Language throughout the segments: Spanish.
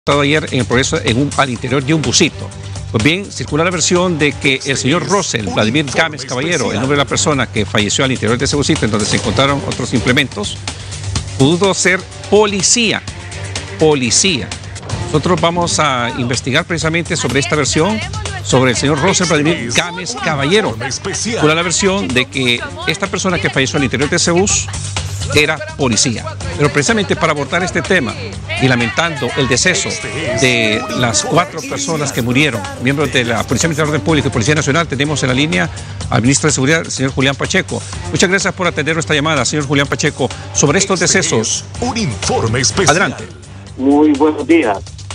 reportado ayer en el Progreso al interior de un busito. Pues bien, circula la versión de que el señor Rosell Vladimir Gámez Caballero, el nombre de la persona que falleció al interior de ese busito, en donde se encontraron otros implementos, pudo ser policía. Nosotros vamos a investigar precisamente sobre esta versión, sobre el señor Rosell Vladimir Gámez Caballero. Circula la versión de que esta persona que falleció al interior de ese bus era policía. Pero precisamente para abordar este tema y lamentando el deceso de las 4 personas que murieron, miembros de la Policía Militar de Orden Público y Policía Nacional, tenemos en la línea al ministro de Seguridad, el señor Julián Pacheco. Muchas gracias por atender nuestra llamada, señor Julián Pacheco, sobre estos decesos. Un informe especial. Adelante. Muy buenos días,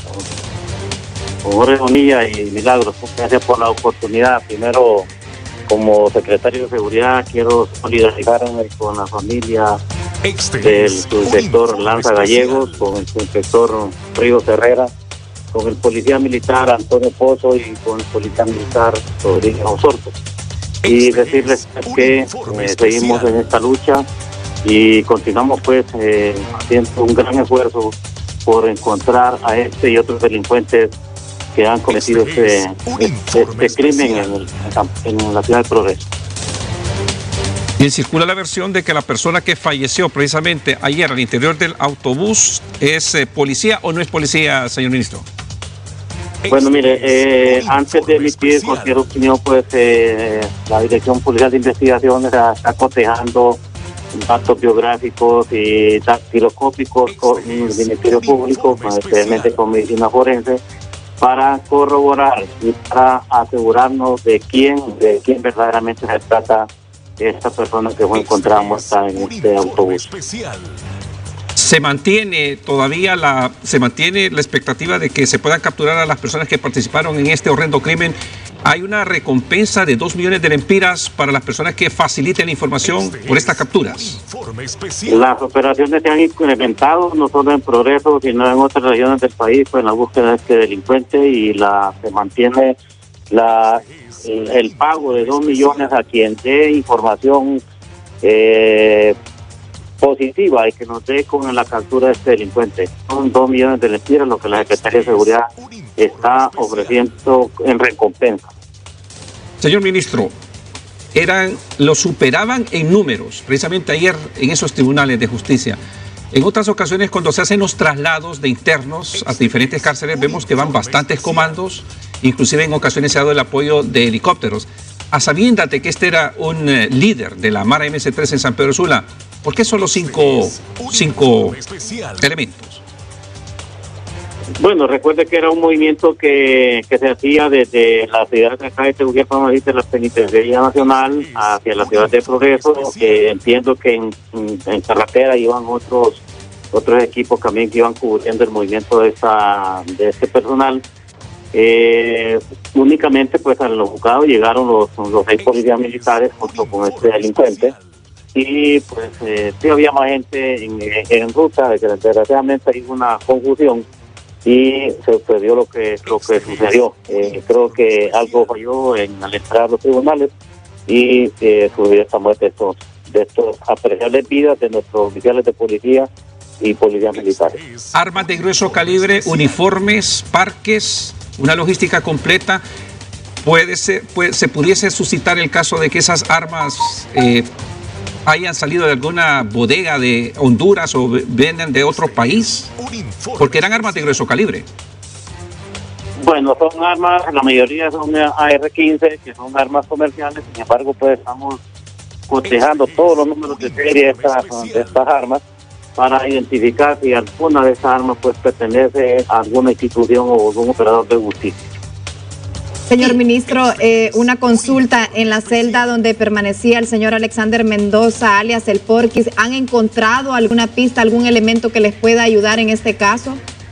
Jorge Bonilla y Milagros. Gracias por la oportunidad. Primero, como secretario de Seguridad, quiero solidarizarme con la familia del subinspector Lanza Gallegos, con el subinspector Ríos Herrera, con el policía militar Antonio Pozo y con el policía militar Rodrigo Osorto. Y decirles que seguimos en esta lucha y continuamos pues haciendo un gran esfuerzo por encontrar a este y otros delincuentes que han cometido este crimen en la ciudad de Progreso. Bien, circula la versión de que la persona que falleció precisamente ayer al interior del autobús es policía o no es policía, señor ministro. Bueno, mire, antes de emitir cualquier opinión, pues la Dirección Policial de Investigaciones está cotejando datos biográficos y dactiloscópicos con el Ministerio Público, especialmente con medicina forense, para corroborar y para asegurarnos de quién verdaderamente se trata esta persona que fue encontrada muerta en este autobús. ¿Se mantiene todavía la expectativa de que se puedan capturar a las personas que participaron en este horrendo crimen? Hay una recompensa de 2 millones de lempiras para las personas que faciliten la información por estas capturas. Las operaciones se han incrementado, no solo en Progreso, sino en otras regiones del país, pues en la búsqueda de este delincuente, y se mantiene el pago de 2 millones a quien dé información positiva y que nos dé con la captura de este delincuente. Son 2 millones de lempiras lo que la Secretaría de Seguridad está ofreciendo en recompensa. Señor ministro, lo superaban en números, precisamente ayer en esos tribunales de justicia. En otras ocasiones, cuando se hacen los traslados de internos a diferentes cárceles, vemos que van bastantes comandos, inclusive en ocasiones se ha dado el apoyo de helicópteros. A sabiendas de que este era un líder de la Mara MC3 en San Pedro Sula, ¿por qué solo 5 elementos? Bueno, recuerde que era un movimiento que se hacía desde la ciudad de acá de Tegucigalpa, como dice, la Penitenciaría Nacional, hacia la ciudad de Progreso. Entiendo que en carretera iban otros equipos también que iban cubriendo el movimiento de este personal. Únicamente pues a los juzgados llegaron los 6 policías militares junto con este delincuente, y pues sí había más gente en ruta, de que desgraciadamente hay una confusión y se sucedió lo que sucedió. Creo que algo falló al entrar a los tribunales y sucedió esta muerte de estos apreciables vidas de nuestros oficiales de policía y policías militares. Armas de grueso calibre, uniformes, parques, una logística completa. Se pudiese suscitar el caso de que esas armas hayan salido de alguna bodega de Honduras o vengan de otro país, porque eran armas de grueso calibre. Bueno, son armas, la mayoría son AR-15, que son armas comerciales. Sin embargo, pues estamos cotejando todos los números de serie de estas armas para identificar si alguna de esas armas pues pertenece a alguna institución o algún operador de justicia. Señor ministro, una consulta: en la celda donde permanecía el señor Alexander Mendoza, alias el Porquis, ¿han encontrado alguna pista, algún elemento que les pueda ayudar en este caso?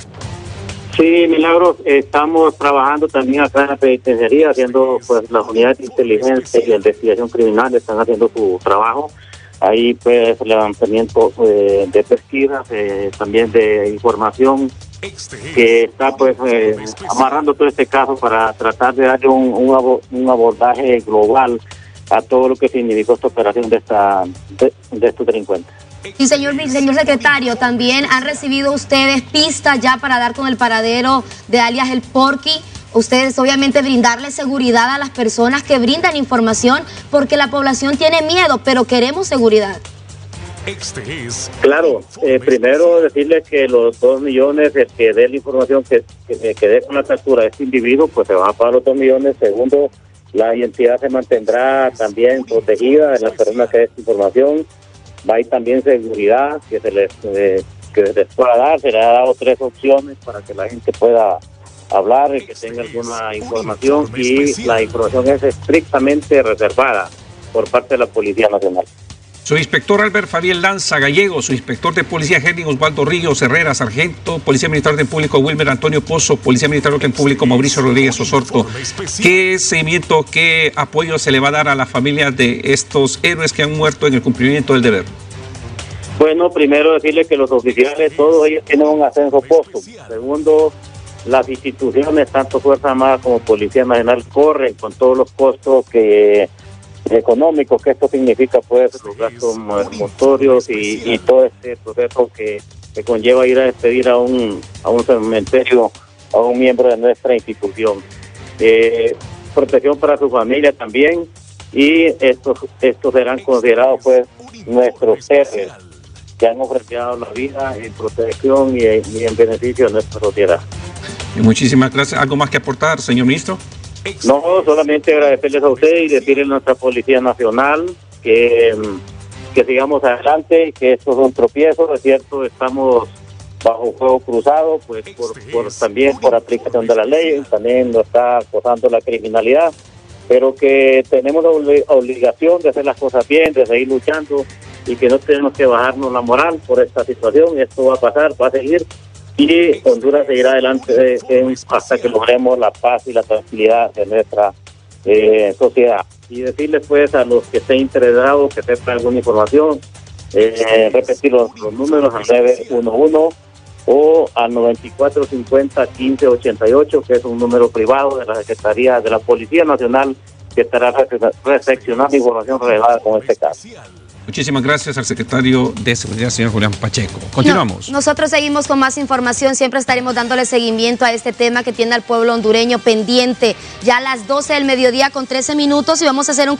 Sí, Milagros, estamos trabajando también acá en la penitenciaría, haciendo pues las unidades de inteligencia y de investigación criminal están haciendo su trabajo. Ahí pues levantamiento de pesquisas, también de información, que está pues amarrando todo este caso para tratar de darle un abordaje global a todo lo que significó esta operación de estos delincuentes. Y señor secretario, ¿también han recibido ustedes pistas ya para dar con el paradero de alias El Porky? Ustedes obviamente brindarle seguridad a las personas que brindan información, porque la población tiene miedo, pero queremos seguridad. Claro, primero decirles que los 2 millones, el que dé la información que dé con la captura de este individuo, pues se van a pagar los 2 millones. Segundo, la identidad se mantendrá también protegida de las personas que dé esta información. Va a ir también seguridad que se les pueda dar. Se le ha dado 3 opciones para que la gente pueda hablar y que tenga alguna información, y la información es estrictamente reservada por parte de la Policía Nacional. Su inspector Albert Fabián Lanza Gallegos, su inspector de policía Henry Osvaldo Ríos Herrera, sargento, Policía Militar de Público Wilmer Antonio Pozo, Policía Militar de Orden Público Mauricio Rodríguez Osorto. ¿Qué seguimiento, qué apoyo se le va a dar a las familias de estos héroes que han muerto en el cumplimiento del deber? Bueno, primero decirle que los oficiales, todos ellos tienen un ascenso posto. Segundo, las instituciones, tanto Fuerza Armada como Policía Nacional, corren con todos los costos económicos que esto significa, pues los gastos motorios y todo este proceso que conlleva ir a despedir a un cementerio a un miembro de nuestra institución. Protección para su familia también, y estos serán considerados pues nuestros héroes que han ofrecido la vida en protección y en beneficio de nuestra sociedad. Muchísimas gracias. ¿Algo más que aportar, señor ministro? No, solamente agradecerles a usted y decirle a nuestra Policía Nacional que sigamos adelante, que esto es un tropiezo. Es cierto, estamos bajo fuego cruzado, pues también por aplicación de la ley, también nos está acosando la criminalidad, pero que tenemos la obligación de hacer las cosas bien, de seguir luchando, y que no tenemos que bajarnos la moral por esta situación. Esto va a pasar, va a seguir, y Honduras seguirá adelante hasta que logremos la paz y la tranquilidad de nuestra sociedad. Y decirles pues a los que estén interesados, que sepan alguna información, repetir los números al 911 o al 9450-1588, que es un número privado de la Secretaría de la Policía Nacional, que estará recepcionando información relevada con este caso. Muchísimas gracias al secretario de Seguridad, señor Julián Pacheco. Continuamos. Nosotros seguimos con más información. Siempre estaremos dándole seguimiento a este tema que tiene al pueblo hondureño pendiente. Ya a las 12 del mediodía con 13 minutos, y vamos a hacer un